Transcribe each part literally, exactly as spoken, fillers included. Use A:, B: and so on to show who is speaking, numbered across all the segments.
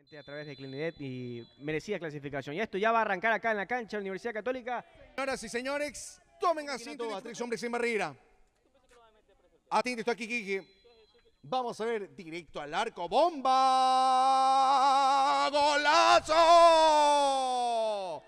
A: A través de Clinidet y merecía clasificación. Y esto ya va a arrancar acá en la cancha de la Universidad Católica.
B: Señoras y señores, tomen asiento a tres hombres en barrera. Atento, está aquí Quique. Vamos a ver, directo al arco, bomba, golazo,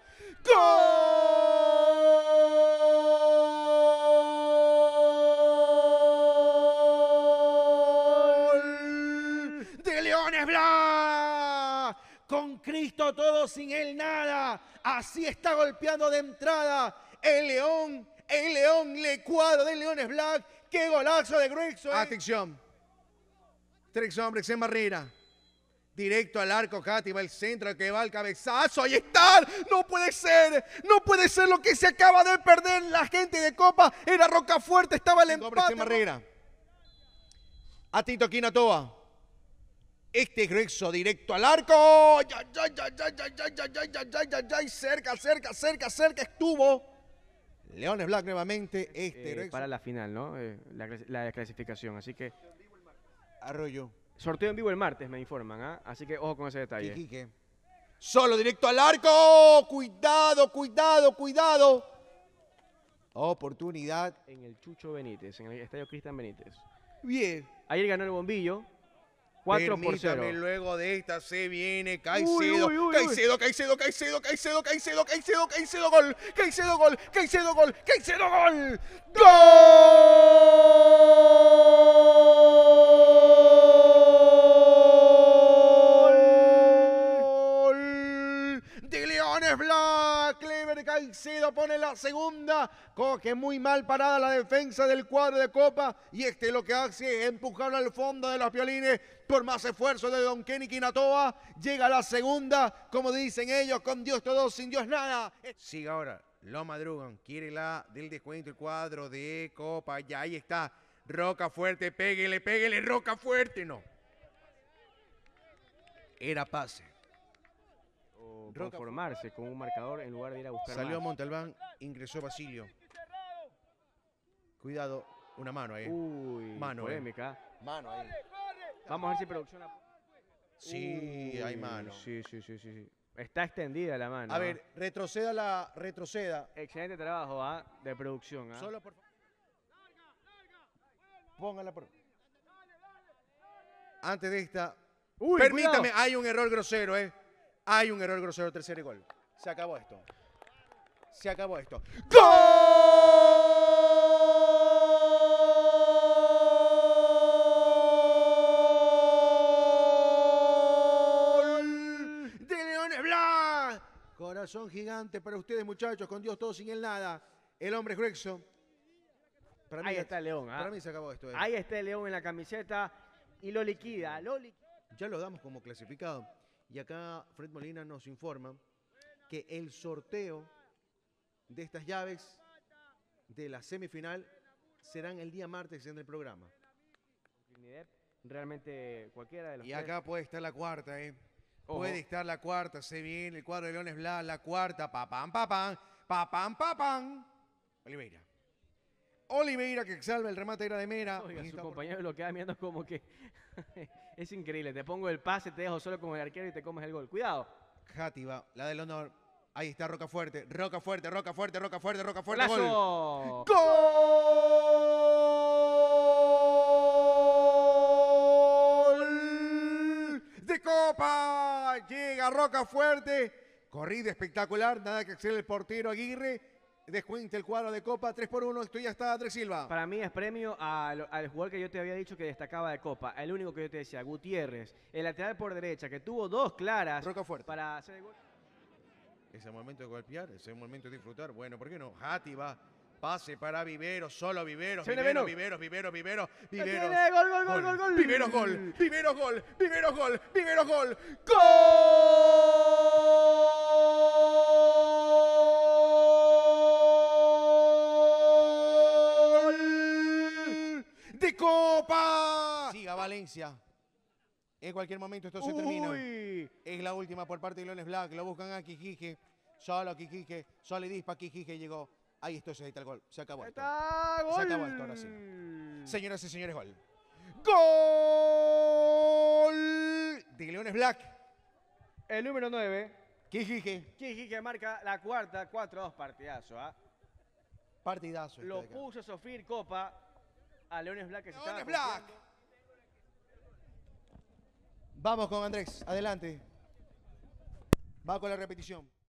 B: gol de Leones Black. Con Cristo todo, sin él nada. Así está golpeando de entrada el León. El León, le cuadro del Leones Black. ¡Qué golazo de Gregson! Atención. Tres hombres en barrera. Directo al arco, Katy va el centro, que va al cabezazo. ¡Ahí está! ¡No puede ser! ¡No puede ser lo que se acaba de perder! La gente de Copa era Rocafuerte, estaba el empate. En barrera. Atento aquí Natoa. Este grueso directo al arco. Ya, ya, ya, ya, ya, ya, ya, ya, ya, ya, ya, ya, cerca, cerca, cerca, cerca estuvo. Leones Black nuevamente. Este
A: eh, para la final, ¿no? Eh, la, la clasificación. Así que.
B: Arroyo.
A: Sorteo en vivo el martes, me informan, ¿ah? ¿eh? Así que ojo con ese detalle.
B: Quique. Solo directo al arco. Cuidado, cuidado, cuidado. Oportunidad.
A: En el Chucho Benítez, en el estadio Cristian Benítez.
B: Bien.
A: Ayer ganó el Bombillo. cuatro por cero.
B: Luego de esta se viene Caicedo. Uy, uy, uy, Caicedo, Caicedo, Caicedo, Caicedo, Caicedo, Caicedo, Caicedo, gol. Caicedo, gol. Caicedo, gol. Caicedo, gol. Gol de Leones Black. Clever Caicedo pone la segunda. Coge muy mal parada la defensa del cuadro de Copa. Y este lo que hace es empujarlo al fondo de los violines. Por más esfuerzo de Don Kenny Quinatoa, llega la segunda, como dicen ellos, con Dios todo, sin Dios nada. Sigue ahora, lo madrugan, quiere la del descuento, el cuadro de Copa, ya ahí está. Rocafuerte, péguele, péguele, Rocafuerte, no. Era pase.
A: O conformarse con un marcador en lugar de ir a buscar
B: Salió
A: más.
B: Montalbán, ingresó Basilio. Cuidado, una mano ahí.
A: Uy,
B: mano,
A: polémica.
B: Eh. Mano ahí.
A: Vamos a ver si producción...
B: Sí, Uy, hay mano.
A: Sí, sí, sí, sí. Está extendida la mano.
B: A ver, ¿eh? retroceda la... retroceda.
A: Excelente trabajo, ¿ah? ¿eh? De producción, ¿ah? ¿eh?
B: Solo por... Póngala por... Antes de esta... Uy, permítame, cuidado. Hay un error grosero, ¿eh? Hay un error grosero, tercer gol. Se acabó esto. Se acabó esto. ¡Gol! Corazón gigante para ustedes, muchachos, con Dios todo, sin él nada. El hombre es Gregson.
A: Para mí, Ahí está el León. ¿ah?
B: Para mí se acabó esto. Eh.
A: Ahí está el León en la camiseta y lo liquida, lo liquida.
B: Ya lo damos como clasificado. Y acá Fred Molina nos informa que el sorteo de estas llaves de la semifinal serán el día martes en el programa.
A: Realmente cualquiera de los
B: Y acá
A: tres.
B: puede estar la cuarta, ¿eh?
A: Ojo.
B: Puede estar la cuarta, se viene el cuadro de Leones Black, la cuarta, papam, papam, papam, papam. Oliveira. Oliveira que salva el remate era de Mera.
A: Oiga, su compañero por... lo queda mirando como que es increíble. Te pongo el pase, te dejo solo con el arquero y te comes el gol. Cuidado.
B: Játiva, la del honor. Ahí está Rocafuerte, Rocafuerte, Rocafuerte, Rocafuerte, Rocafuerte.
A: ¡Gol!
B: ¡Gol! De Copa. Llega Rocafuerte. Corrida espectacular. Nada que hacer el portero Aguirre. Descuenta el cuadro de Copa. tres por uno. Esto ya está Andrés Silva.
A: Para mí es premio al, al jugador que yo te había dicho que destacaba de Copa. El único que yo te decía, Gutiérrez. El lateral por derecha, que tuvo dos claras
B: Rocafuerte.
A: Para hacer el gol.
B: Es el momento de golpear. Es el momento de disfrutar. Bueno, ¿por qué no? Játiva. Pase para Viveros, solo Viveros, Viveros, Viveros, Viveros, Viveros, Viveros.
A: Gol, gol, gol, gol, gol.
B: Viveros, gol, Viveros, gol, Viveros, gol, Viveros, gol. ¡Gol! ¡De Copa! Siga Valencia. En cualquier momento esto se
A: Uy.
B: termina. Es la última por parte de Leones Black. Lo buscan a Quijique. Solo Quijique. Solo Dispa. Quijique llegó. Ahí está, ahí está el gol. Se acabó esto.
A: Está, gol.
B: Se acabó esto, ahora sí. Señoras y señores, gol. ¡Gol! De Leones Black.
A: El número nueve,
B: Quijique.
A: Quijique marca la cuarta, cuatro a dos, partidazo, ¿ah?
B: Partidazo. este
A: Lo
B: de acá.
A: puso a sufrir Copa a Leones Black que se estaba
B: Leones Black.
A: confiando.
B: Vamos con Andrés, adelante. Va con la repetición.